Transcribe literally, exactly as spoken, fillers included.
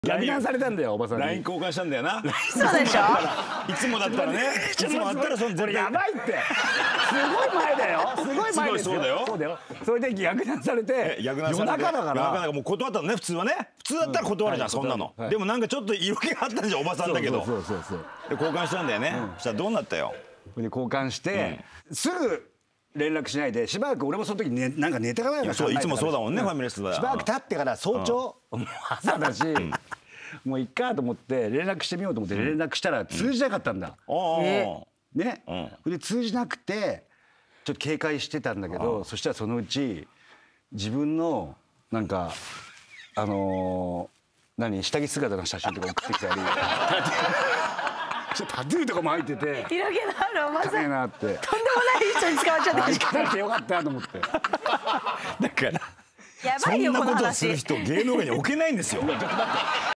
逆難されたんだよおばさんに。 ライン 交換したんだよな。 そうでしょ。 いつもだったらね。いつもだったらそのこれやばいって。すごい前だよ。すごい前ですよ。 そうだよ。 そうだよ。それで逆難されて。夜中だから。 夜中だからもう断ったのね普通はね。普通だったら断るじゃんそんなの。でもなんかちょっと色気があったんじゃんおばさんだけど。 そうそうそう。 で交換したんだよね。そしたらどうなったよ。 で交換してすぐ連絡しないでしばらく俺もその時ねなんかネタがないから。 そういつもそうだもんねファミレスは。 しばらく経ってから早朝朝だし。もういっかと思って連絡してみようと思って連絡したら通じなかったんだ。ね。で通じなくてちょっと警戒してたんだけどそしたらそのうち自分のなんかあの何下着姿の写真とか送ってきたりタトゥーとかも入ってて色気のあるおばさん。 なってとんでもない人に使われちゃった。 行かなくてよかったと思って。 だからやばいよこの話。 そんなことをする人芸能界に置けないんですよ。